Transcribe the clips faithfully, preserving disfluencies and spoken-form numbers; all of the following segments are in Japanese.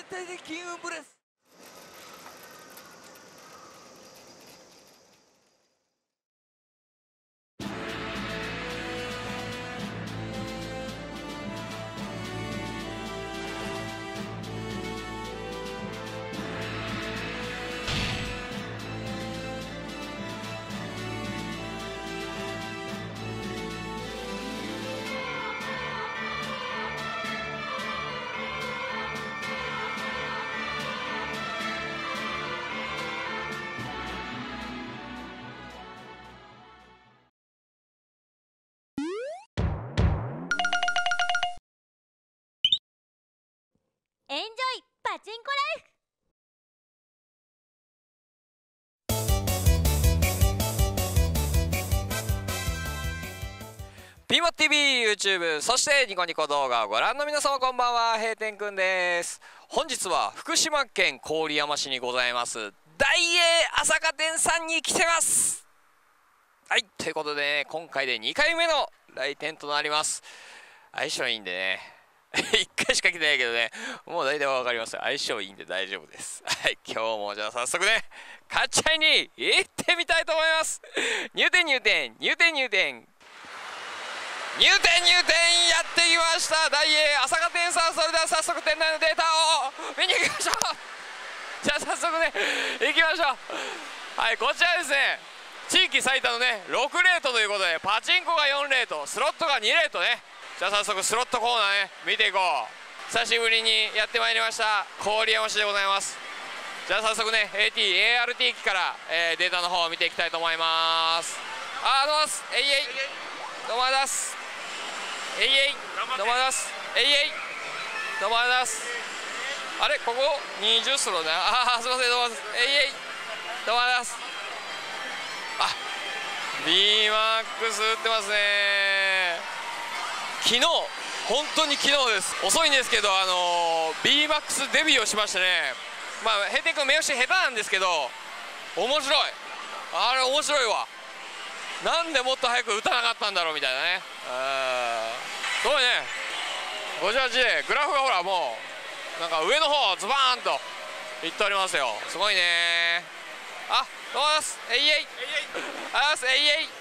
体的金運ブレス。 エンジョイパチンコライフ。 ピーモット ティーブイ、YouTube、そしてニコニコ動画をご覧の皆様こんばんは、閉店くんです。本日は福島県郡山市にございます大栄朝霞店さんに来てます。はい、ということで、ね、今回でにかいめの来店となります。相性いいんでねいっかいしか来てないけどね、もう大体わかりますよ。相性いいんで大丈夫です。はい、今日もじゃあ早速ね、カッチャイに行ってみたいと思います。入店入店入店入店入店入店やってきました。大栄朝霞店さん。それでは早速店内のデータを見に行きましょう。じゃあ早速ね、行きましょう。はい、こちらですね、地域最多のねろくレートということで、パチンコがよんレート、スロットがにレートね。じゃあ早速スロットコーナーね見ていこう。久しぶりにやってまいりました郡山市でございます。じゃあ早速ね エーティー、エーアールティー 機から、えー、データの方を見ていきたいと思います。あーどうもです。えいえいどうもありがとうございます。えいえいどうもありがとうございます。えいえいどうもありがとうございます。あれここにじゅうスローね。ああすいません、どうもです。えいえいどうもありがとうございます。あ ビーマックス 打ってますね。昨日本当に昨日です。遅いんですけど、あのー、ビーマックス デビューをしましてね。まあ閉店君目押し下手なんですけど面白い。あれ面白いわ。なんでもっと早く打たなかったんだろうみたいなね。すごいね。ごじゅうはちでグラフがほらもうなんか上の方ズバーンといっておりますよ。すごいね。あどうもです。えいえいあすえいえい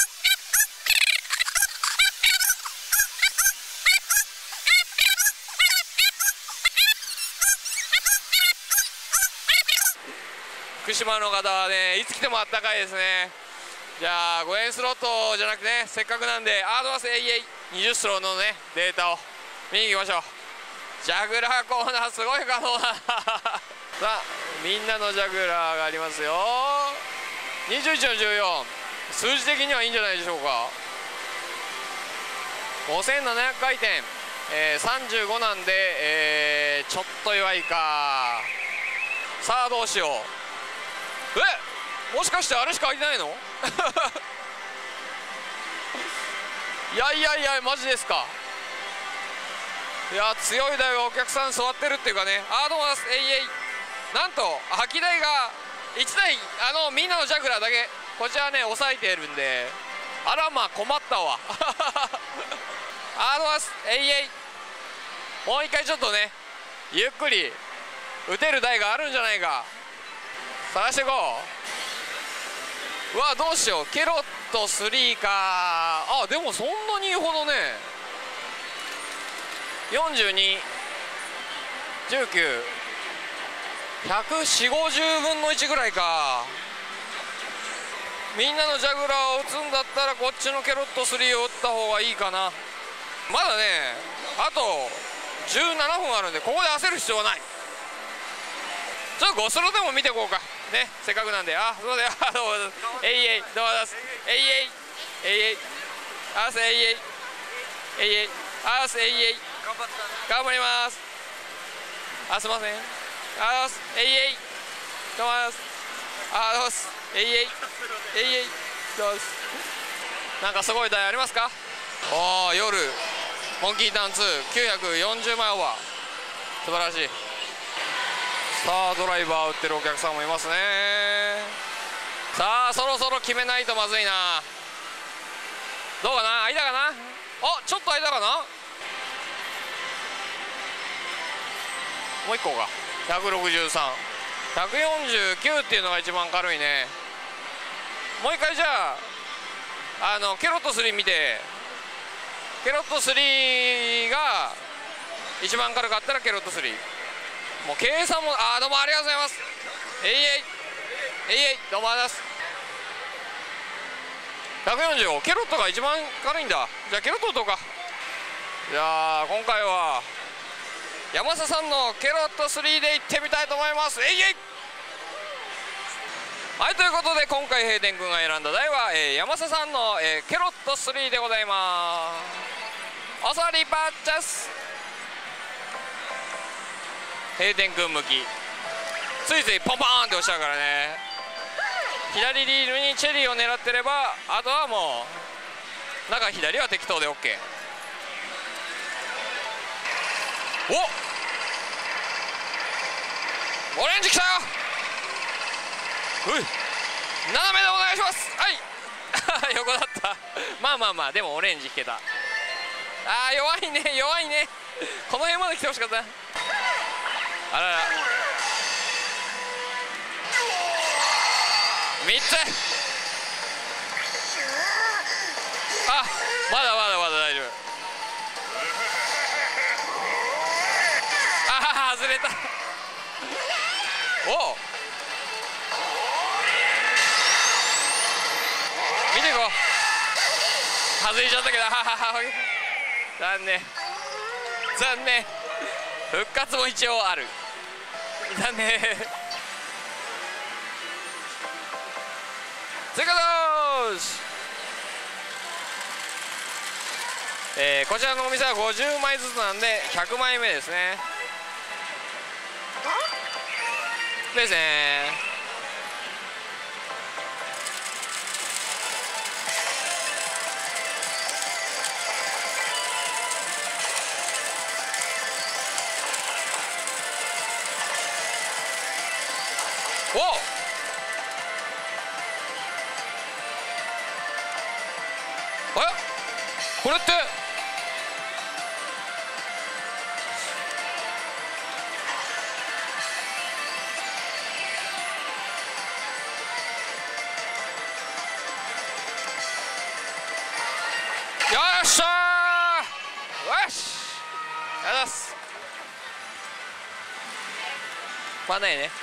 福島の方はねいつ来てもあったかいですね。じゃあごえんスロットじゃなくてね、せっかくなんでアードマス エイエイにじゅうスローのねデータを見に行きましょう。ジャグラーコーナーすごい可能なさあみんなのジャグラーがありますよ。にじゅういちのじゅうよん、数字的にはいいんじゃないでしょうか。ごせんななひゃく回転、えー、さんじゅうごなんで、えー、ちょっと弱いか。さあどうしよう。えもしかしてあれしか空いてないのいやいやいやマジですか。いや強い台がお客さん座ってるっていうかね。あーどうもです。えいえいなんと吐き台がいちだい、あのみんなのジャグラーだけこちらね抑えてるんで、あらまあ困ったわあーどうもです。えいえいもう一回ちょっとねゆっくり打てる台があるんじゃないか探していこう。うわどうしよう。ケロットスリーか。あでもそんなに言うほどね。よんじゅうに、じゅうきゅう、ひゃくよんじゅう、ごじゅうぶんのいちぐらいか。みんなのジャグラーを打つんだったらこっちのケロットスリーを打った方がいいかな。まだねあとじゅうななふんあるんでここで焦る必要はない。ちょっとごスロでも見ていこうかね、せっかくなんで。あすいません。あどうもえいえいどうもです。えいえいえいえいあすえいえいえいえいあすえいえい頑張ります。あすいません。あすえいえいどうもです。あどうもです。えいえいえいえいどうもです。なんかすごい台ありますか。おお夜モンキーターンツーきゅうひゃくよんじゅうまいオーバー、素晴らしい。さあドライバー打ってるお客さんもいますね。さあそろそろ決めないとまずいな。どうかな、間かな。あちょっと間かな。もう一個か。 ひゃくろくじゅうさん、ひゃくよんじゅうきゅうっていうのが一番軽いね。もう一回じゃああのケロットスリー見て、ケロットスリーが一番軽かったらケロットスリー、もう計算も、あーどうもありがとうございます。えいえいえいえい、どうもありがとうございます。ひゃくよんじゅう、ケロットが一番軽いんだ。じゃあケロット打とうか。じゃあ今回は山佐さんのケロットスリーでいってみたいと思います。えいえい。はい、ということで今回閉店君が選んだ台は、えー、山佐さんの、えー、ケロットスリーでございます。お座りパッチャス。閉店君向きついついポンポーンって押したからね。左リールにチェリーを狙ってれば、あとはもう中左は適当で OK。 おオレンジきたよ。うい斜めでお願いします。はい横だったまあまあまあ、でもオレンジ引けた。あー弱いね弱いねこの辺まで来てほしかった。あららみっつ。あ、まだまだまだ大丈夫。ああ外れたおお見ていこう。外れちゃったけど、ははは残念残念。復活も一応ある。残念追加同士、えー、こちらのお店はごじゅうまいずつなんでひゃくまいめですねですね。おっえこれってよっしゃーよしありがとうございます。まあないね。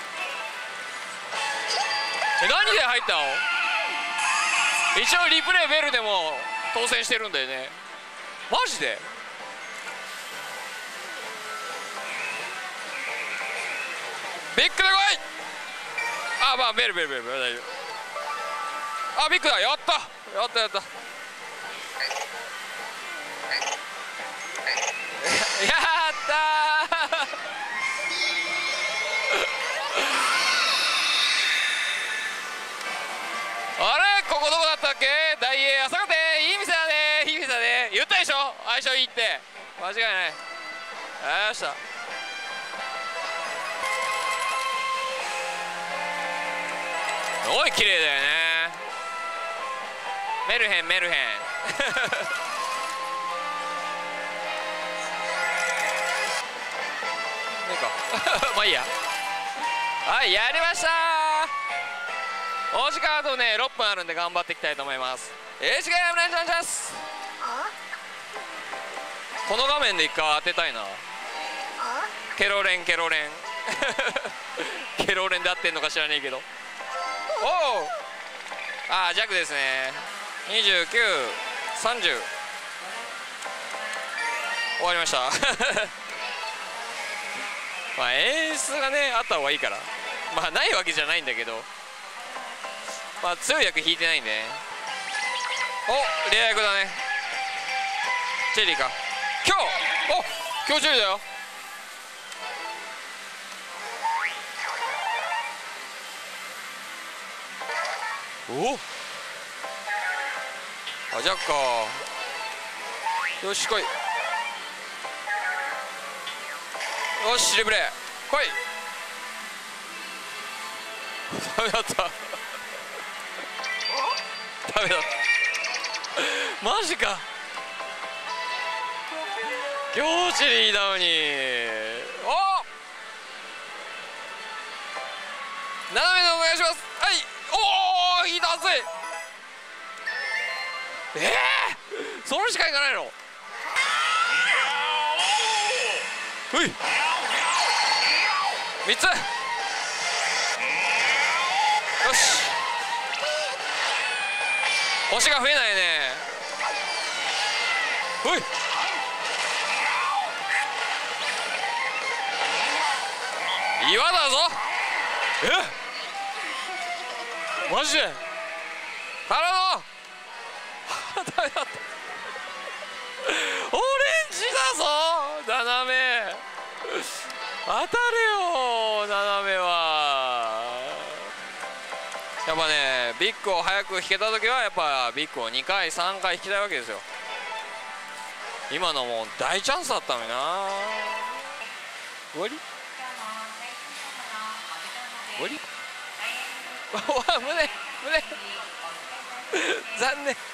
え何で入ったの？一応リプレイベルでも当選してるんだよね。マジでビッグで来い。あまあベルベルベルベル大丈夫。あビッグだ。やったやったやったやったーあれここどこだったっけ。大英朝霞店いい店だねいい店だね言ったでしょ相性いいって間違いない。よっしゃすごい綺麗だよね。メルヘンメルヘンいいかまあいいや。はいやりましたー。お時間あとねろっぷんあるんで頑張っていきたいと思います。えー、違いやめないとんじゃす。この画面で一回当てたいな。ケロレンケロレンケロレンで合ってんのか知らねえけど。おおああ弱ですね。にじゅうきゅう、さんじゅう終わりましたまあ演出がねあった方がいいから、まあないわけじゃないんだけど、まあ強い役引いてないんでね。おレア役だね。チェリーか今日。お今日チェリーだよ。おあジャッカーよし来い。よしリプレイ来い。ダメだったダメだったマジか。今日チェリーなのに。お斜めでお願いします。はい、おお、いいだぜ。ええー、それしかいかないの。ほい、みっつ。よし、星が増えないね。ほい、岩だぞ。え、マジでからのダメだった。オレンジだぞ、斜め。当たれよ、斜めは。やっぱね、ビッグを早く引けた時はやっぱビッグをにかいさんかい引きたいわけですよ。今のもう大チャンスだったのにな。終わり終わりわ、胸胸残念。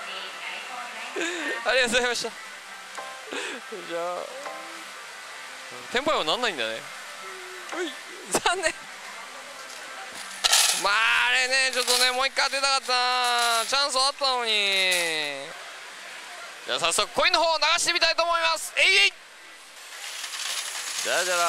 ありがとうございました。じゃあテンポにもなんないんだね。うい、残念。まああれね、ちょっとね、もう一回当てたかったな。チャンスはあったのに。じゃあ早速コインの方を流してみたいと思います。えいえい、じゃらじゃら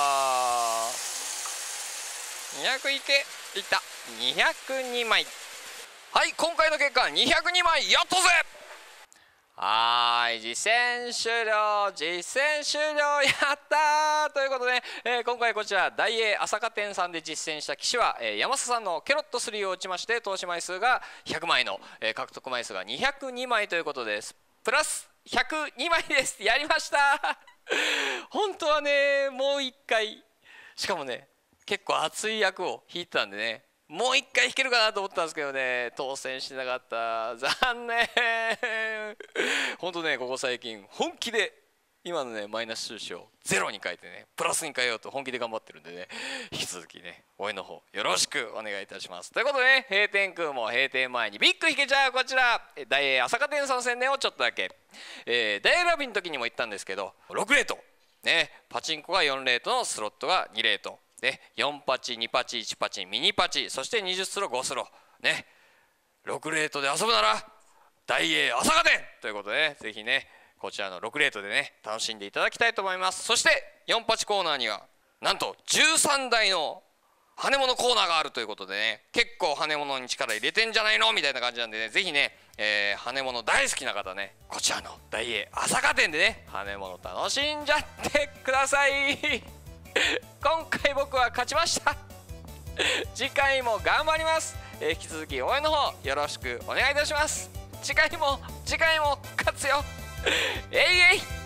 ー、にひゃくいけ、いった。にひゃくにまい。はい、今回の結果にひゃくにまい、やったぜ。はーい、実践終了、実践終了、やったーということで、えー、今回こちら大英朝霞店さんで実践した騎士は、えー、山佐さんのケロットスリーを打ちまして投資枚数がひゃくまいの、えー、獲得枚数がにひゃくにまいということです。プラスひゃくにまいです。やりました本当はね、もういっかい、しかもね結構熱い役を引いてたんでね、もう一回引けるかなと思ったんですけどね、当選してなかった。残念本当ね、ここ最近本気で今のねマイナス収支をゼロに変えてねプラスに変えようと本気で頑張ってるんでね、引き続きね応援の方よろしくお願いいたします。ということでね、閉店空も閉店前にビッグ引けちゃうこちら大英朝霞店さん宣伝をちょっとだけ、えー、大英ラビの時にも言ったんですけど、ろくレートね、パチンコがよんレートのスロットがにレートね、よんパチにパチいちパチミニパチ、そしてにじゅうスロごスロね、ろくレートで遊ぶなら大英朝霞店ということでね、ぜひねこちらのろくレートでね楽しんでいただきたいと思います。そしてよんパチコーナーにはなんとじゅうさんだいの羽根物コーナーがあるということでね、結構羽根物に力入れてんじゃないのみたいな感じなんでね、ぜひね、えー、羽根物大好きな方ね、こちらの大英朝霞店でね羽根物楽しんじゃってください今回僕は勝ちました次回も頑張ります、えー、引き続き応援の方よろしくお願いいたします。次回も次回も勝つよえいえい。